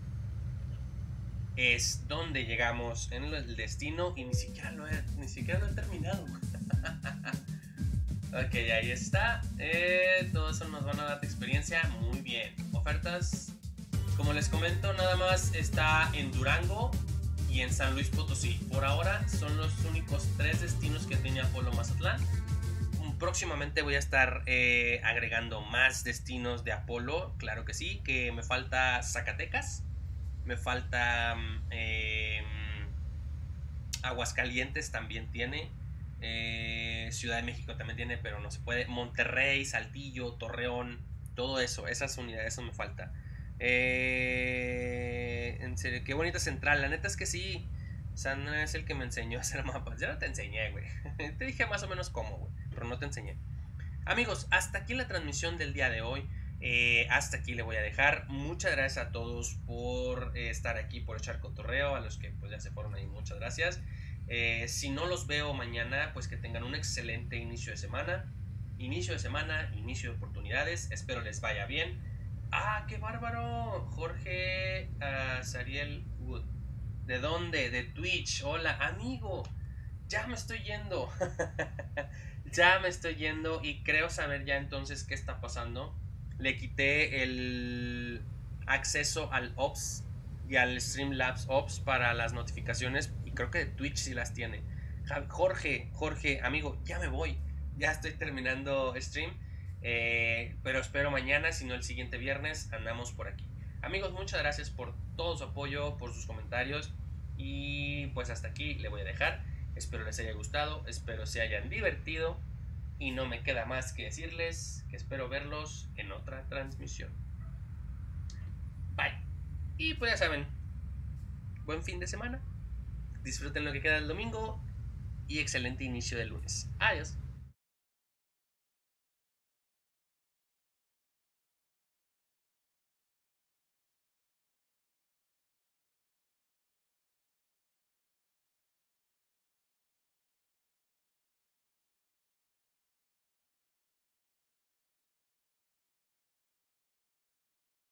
es donde llegamos en el destino. Y ni siquiera lo he, ni siquiera lo he terminado. Ok, ahí está. Eh, todo eso nos van a dar de experiencia. Muy bien. Ofertas, como les comento, nada más está en Durango y en San Luis Potosí. Por ahora son los únicos tres destinos que tiene Apolo Mazatlán. Próximamente voy a estar eh, agregando más destinos de Apolo. Claro que sí, que me falta Zacatecas. Me falta eh, Aguascalientes también tiene. Eh, Ciudad de México también tiene, pero no se puede. Monterrey, Saltillo, Torreón, todo eso, esas unidades, eso me falta. Eh, en serio, qué bonita central. La neta es que sí, Sandra es el que me enseñó a hacer mapas. Yo no te enseñé, güey. Te dije más o menos cómo, güey, pero no te enseñé. Amigos, hasta aquí la transmisión del día de hoy. Eh, hasta aquí le voy a dejar. Muchas gracias a todos por eh, estar aquí, por echar cotorreo. A los que pues ya se fueron ahí, muchas gracias. Eh, si no los veo mañana, pues que tengan un excelente inicio de semana. Inicio de semana, inicio de oportunidades. Espero les vaya bien. ¡Ah, qué bárbaro! Jorge uh, Sariel Wood. ¿De dónde? De Twitch. Hola, amigo. Ya me estoy yendo. Ya me estoy yendo y creo saber ya entonces qué está pasando. Le quité el acceso al Ops y al Streamlabs Ops para las notificaciones. Y creo que de Twitch sí las tiene. Jorge, Jorge, amigo, ya me voy. Ya estoy terminando stream. Eh, pero espero mañana, si no el siguiente viernes, andamos por aquí. Amigos, muchas gracias por todo su apoyo, por sus comentarios. Y pues hasta aquí le voy a dejar. Espero les haya gustado, espero se hayan divertido. Y no me queda más que decirles que espero verlos en otra transmisión. Bye. Y pues ya saben, buen fin de semana. Disfruten lo que queda del domingo y excelente inicio del lunes. Adiós.